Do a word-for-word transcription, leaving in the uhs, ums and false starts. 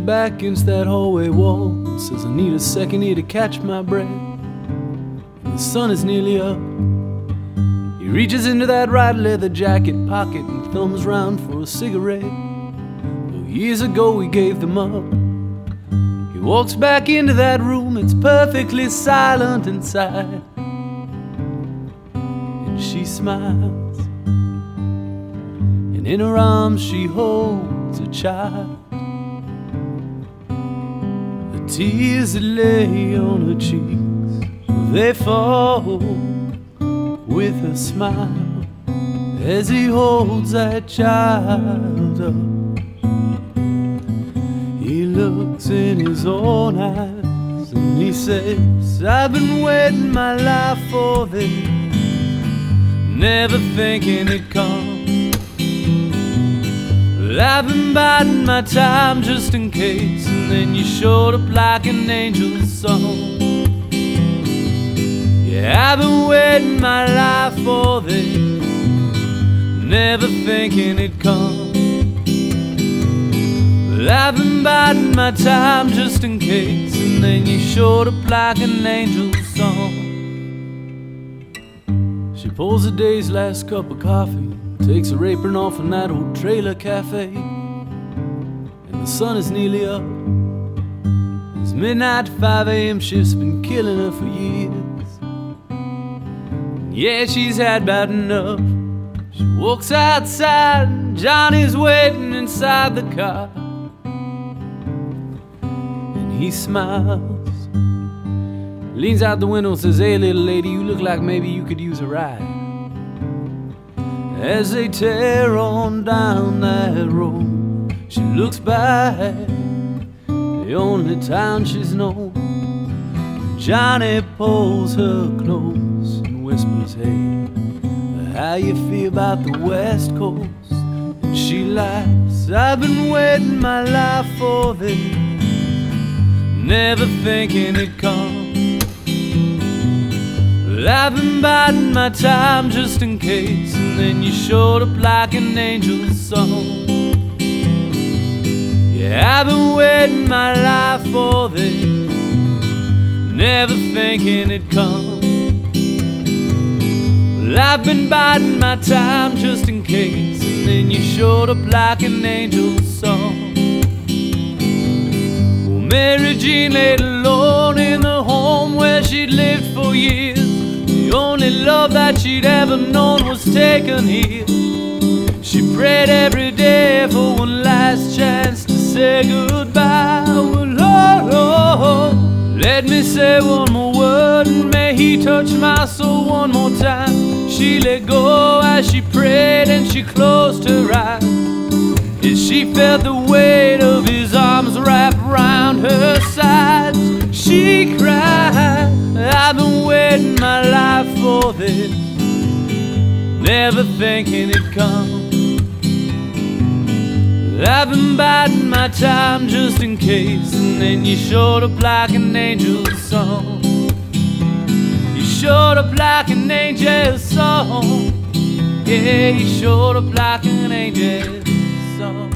back against that hallway wall and says, I need a second here to catch my breath. And the sun is nearly up. He reaches into that right leather jacket pocket and thumbs round for a cigarette. Though years ago he gave them up. He walks back into that room, it's perfectly silent inside. And she smiles, and in her arms she holds a child. The tears that lay on her cheeks, they fall with a smile as he holds that child up. He looks in his own eyes and he says, I've been waiting my life for this, never thinking it'd come. Well, I've been biding my time just in case, and then you showed up like an angel's song. Yeah, I've been waiting my life for this, never thinking it'd come. Well, I've been biding my time just in case, and then you showed up like an angel's song. She pulls the day's last cup of coffee, takes her apron off in that old trailer cafe, and the sun is nearly up. His midnight to five A M shift's been killing her for years. Yeah, she's had about enough. She walks outside and Johnny's waiting inside the car. And he smiles, leans out the window and says, hey little lady, you look like maybe you could use a ride. As they tear on down that road, she looks back, the only town she's known. Johnny pulls her close and whispers, hey, how you feel about the West Coast? And she laughs, I've been waiting my life for this, never thinking it'd come. Well, I've been biding my time just in case, and then you showed up like an angel's song. Yeah, I've been waiting my life for this, never thinking it'd come. Well, I've been biding my time just in case, and then you showed up like an angel's song. Well, Mary Jean laid alone in the home where she'd lived for years. The only love that she'd ever known was taken here. She prayed every day for one last chance to say goodbye. Well, Lord, oh, oh, let me say one more word, and may he touch my soul one more time. She let go as she prayed and she closed her eyes, as she felt the weight of his arms wrapped round her sides. She cried, I've been waiting my life for this, never thinking it'd come. I've been biding my time just in case, and then you showed up like an angel's song. You showed up like an angel's song. Yeah, you showed up like an angel's song.